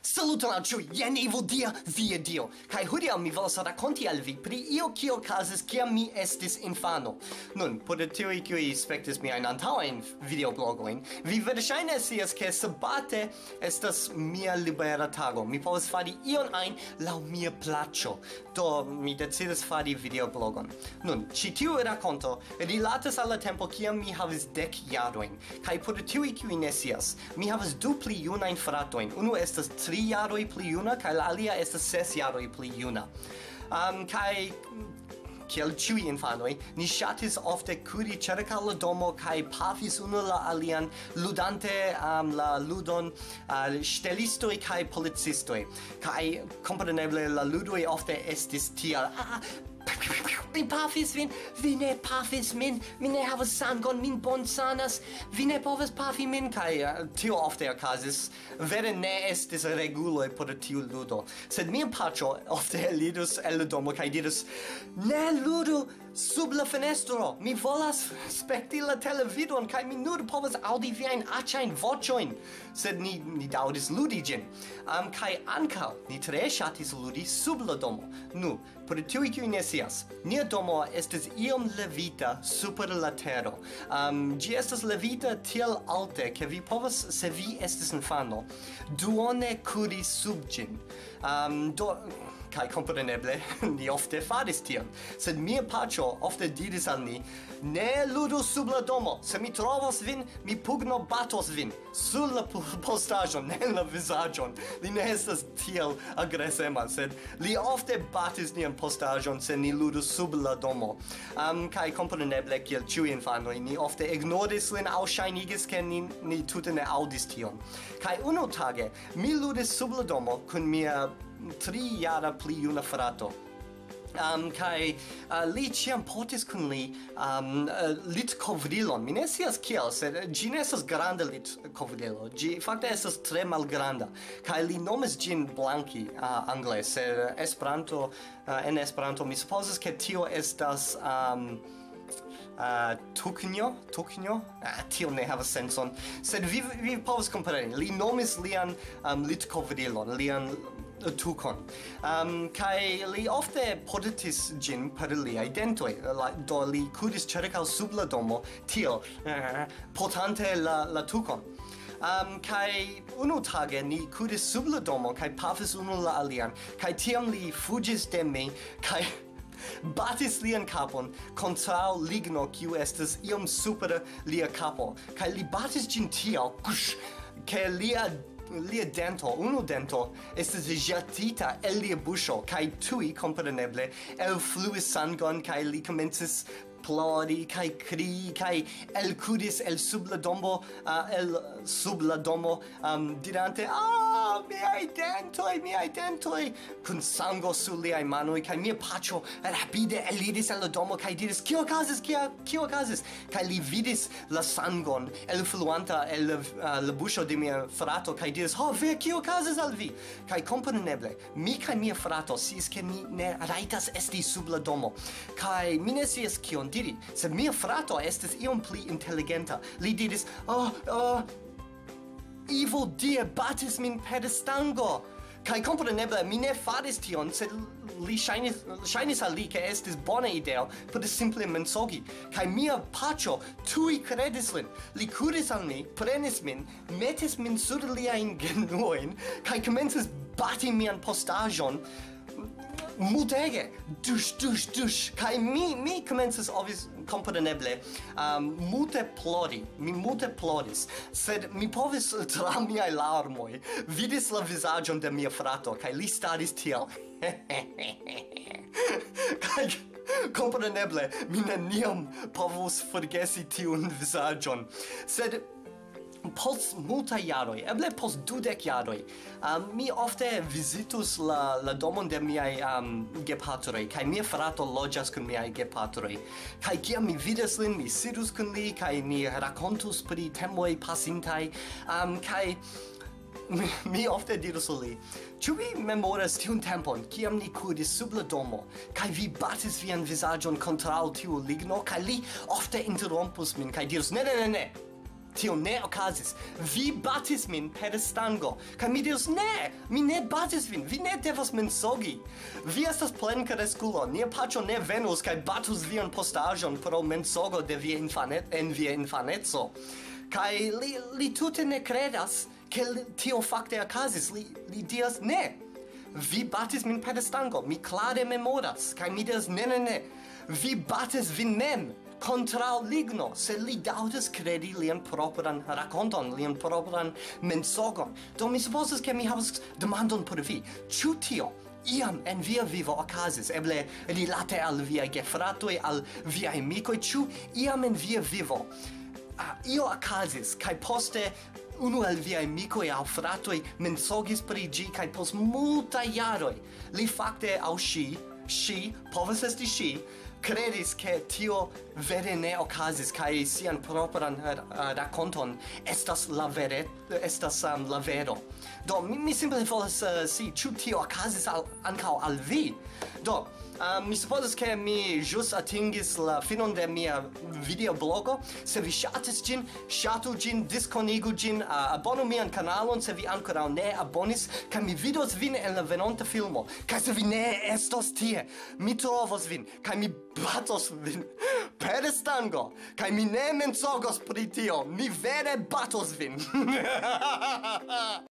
Saluton al ciui, jen Evildea via Dio. Kai hodiaŭ mi volas rakonti al vi pri io kio okazis kiam mi estis infano. Nun, por tiuj kiuj spektis miajn antaŭajn videoblogojn, vi verŝajne scias ke sabate estas mia libera tago. Mi povas fari ion ajn laŭ mia plaĉo. Do mi decidis fari videoblogon. Nun, ĉi tiu rakonto rilatas al la tempo kiam mi havis 10 jarojn. Kaj por tiuj kiuj ne scias, mi havas du pli junajn fratojn. Unu estas 3 jaroj pli juna, kaj la alia estas 6 jaroj pli juna. Kaj kiel ĉiuj infanoj, ni ŝatis ofte kuri ĉirkaŭ la domo kaj pafis unu la alian, ludante la ludon ŝtelistoj kaj policistoj. Kaj kompreneble la ludoj ofte estis tiel mi pafis vin, vi ne pafis min, mi ne havas sangon, min bonsanas, vi ne povas pafi min, kaj tio ofte okazis, vere ne estis reguloj por tiu ludo. Sed mia paĉjo ofte elidus el la domo kaj dirus, ne ludu sub la fenestro, mi volas spekti la televidon, kaj mi nur povas aŭdi viajn aĉajn voĉojn. Sed ni daŭris ludi ĝin. Kaj ankaŭ ni tre ŝatis ludi sub la domo. Nu, por tiuj kiuj ne scias, nia domo estis iom levita super la tero. Ĝi estas levita tiel alte, ke vi povas, se vi estis infano, duone kuri sub ĝin. Kaj kompreneble, ni ofte faris tion. Sed mia paĉjo ofte diris al ni, ne ludu sub la domo. Se mi trovos vin, mi pugnobatos vin. Sur la postaĵon, ne la vizaĝon. Li ne estas tiel agresema, sed li ofte batis nian postaĵon, se ni ludus sub la domo. Kaj kompreneble, kiel ĉiuj infanoj, ni ofte ignoris lin aŭ ŝajnigis, ke ni tute ne aŭdis tion. Kaj unu tage, mi ludis sub la domo kun mia 3 jara pli juna frato. Kai li ĉiam portis kun li litkovrilon. Mi ne scias kiel, sed ĝi ne estas granda litkovrilo. Ĝi fakte estas tre malgranda. Kaj li nomis ĝin Blanki angle, sed en Esperanto mi supozas ke tio estas tuknjo? Tio ne havas senson. Sed vi povas kompreni. Li nomis lian litkovrilon, lian tukon. Kaj li ofte portis ĝin per liaj dentoj. Do li kudis ĉirkaŭ sub la domo, tiel, portante la tukon. Kaj unu tage ni kudis sub la domo kaj pafis unu la alian. Kaj tiam li fuĝis de mi kaj batis lian kapon kontraŭ ligno kiu estas iom super lia kapo. Kaj li batis ĝin tiel, ke lia dento, unu dento, estis ĵetita el lia buŝo, kaj tuj, kompreneble, elfluis sangon, kaj li komencis plori, kaj krii, kaj elkudis el sub la domo, dirante, miaj dentoj, kun sango sur liaj manoj, kaj mia paĉjo rapide eliris el la domo, kaj diris, kio okazis? Kaj li vidis la sangon elfluanta el la buŝo de mia frato, kaj diris, ve, kio okazis al vi? Kaj kompreneble, mi kaj mia frato sciis, ke ni ne rajtas esti sub la domo, kaj mi ne scias kion diri, sed mia frato estis iom pli inteligenta. Li diris, Evildea batis min per stango. Kaj kompreneble mi ne faris tion, sed li ŝajnis al li ke estis bona ideo por simple mensogi. Kaj mia paĉjo tuj kredis lin. Li kuris al mi, prenis min, metis min sur liajn genuojn kaj komencis bati mian postaĵon multege, dush, kai mi komencis kompreneble multe plori, mi multe ploris, sed mi povis tra miaj larmoj vidis la vizaĝon de mia frato, kai li staris tiel. Kai kompreneble mi neniam povus forgesi tiun vizaĝon, sed post multaj jaroj, eble post 20 jaroj, mi ofte vizitus la domon de miaj gepatroj, kaj mia frato loĝas kun miaj gepatroj. Kaj kiam mi vidas lin, mi sidus kun li, kaj ni rakontus pri temoj pasintaj, kaj mi ofte dirus al li, ĉu vi memoras tiun tempon, kiam ni kudis sub la domo, kaj vi batis vian vizaĝon kontraŭ tiu ligno, kaj li ofte interrompus min, kaj dirus, ne. tio ne okazis. Vi batis min per stango. Kaj mi diris, ne, mi ne batis vin, vi ne devas mensogi. Vi estas plenkreskulo, nia patro ne venus kaj batus vian postaĵon pro mensogo de via infaneco. Kaj li tute ne kredas, ke tio fakte okazis. Li diras, ne, vi batis min per stango, mi klare memoras. Kaj mi diras, ne, vi batis vin mem. Contra ligno, se li dautas credi lian propran rakonton, lian propran mensogon. Do mi supposas che mi havas demandon por vi. Ĉu tio iam en via vivo okazis, eble rilate al viaj gefratoj, al viaj amikoj, ĉu iam en via vivo io okazis, kaj poste unu el viaj amikoj aŭ fratoj mensogis pri ĝi, kaj post multaj jaroj li fakte aŭ ŝi povas esti ŝi, credis che tio vere ne okazis kai sian propran rakonton estas la vero. Do mi simple volas ĉu tio okazis ankaŭ al vi. Do mi supposas che mi jus atingis la finon de mia videoblogo. Se vi ŝatis ĝin, ŝatu ĝin, diskonigu ĝin, abonu mian kanalon se vi ankoraŭ ne abonis, kaj mi vidos vin en la venonta filmo. Kaj se vi ne estos tie, mi trovos vin, kaj mi batos vin per stango, kaj mi ne mensogos pri tio, mi vere batos vin.